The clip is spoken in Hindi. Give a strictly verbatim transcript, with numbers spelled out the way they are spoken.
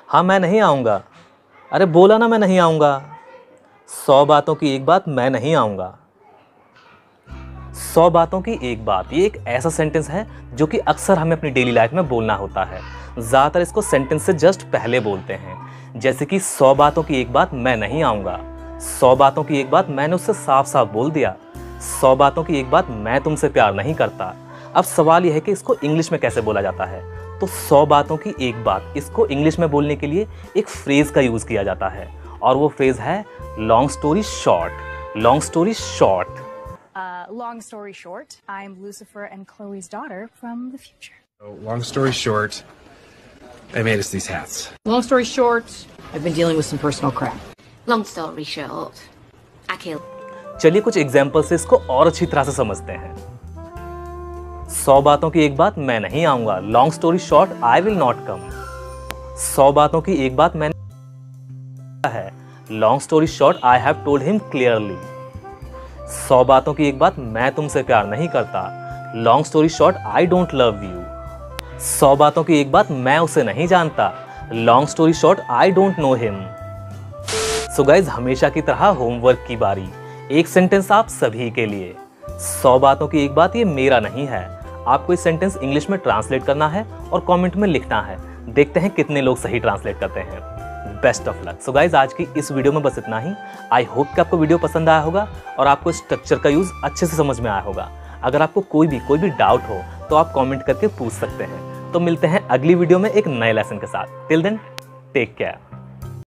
हाँ मैं नहीं आऊँगा। अरे बोला ना मैं नहीं आऊँगा। सौ बातों की एक बात, मैं नहीं आऊँगा। सौ बातों की एक बात, ये एक ऐसा सेंटेंस है जो कि अक्सर हमें अपनी डेली लाइफ में बोलना होता है। ज़्यादातर इसको सेंटेंस से जस्ट पहले बोलते हैं, जैसे कि सौ बातों की एक बात, मैं नहीं आऊँगा। सौ बातों की एक बात, मैंने उससे साफ साफ बोल दिया। सौ बातों की एक बात, मैं तुमसे प्यार नहीं करता। अब सवाल यह है कि इसको इंग्लिश में कैसे बोला जाता है। तो सौ बातों की एक बात, इसको इंग्लिश में बोलने के लिए एक फ्रेज का यूज़ किया जाता है, और वो फ्रेज है long story short. Long story short. Uh, long story short, I'm Lucifer and Chloe's daughter from the future. So, long story short, they made us these hats. Long story short, I've been dealing with some personal crap. Long story short, I killed. चलिए कुछ एग्जाम्पल से इसको और अच्छी तरह से समझते हैं। सौ बातों की एक बात, मैं नहीं आऊंगा। Long story short, I will not come. सौ बातों की एक बात मैंने है। Long story short, I have told him clearly. सौ बातों की एक बात, मैं तुमसे प्यार नहीं करता। Long story short, I don't love you. सौ बातों की एक बात, मैं उसे नहीं जानता। Long story short, I don't know him. So guys, हमेशा की तरह होमवर्क की बारी। एक सेंटेंस आप सभी के लिए। सौ बातों की एक बात, ये मेरा नहीं है। आपको इस सेंटेंस इंग्लिश में ट्रांसलेट करना है और कमेंट में लिखना है। देखते हैं कितने लोग सही ट्रांसलेट करते हैं। Best of luck. So guys, आज की इस वीडियो में बस इतना ही। आई होप कि आपको वीडियो पसंद आया होगा और आपको स्ट्रक्चर का यूज़ अच्छे से समझ में आया होगा। अगर आपको कोई भी कोई भी डाउट हो तो आप कमेंट करके पूछ सकते हैं। तो मिलते हैं अगली वीडियो में एक नए लेसन के साथ। Till then, take care.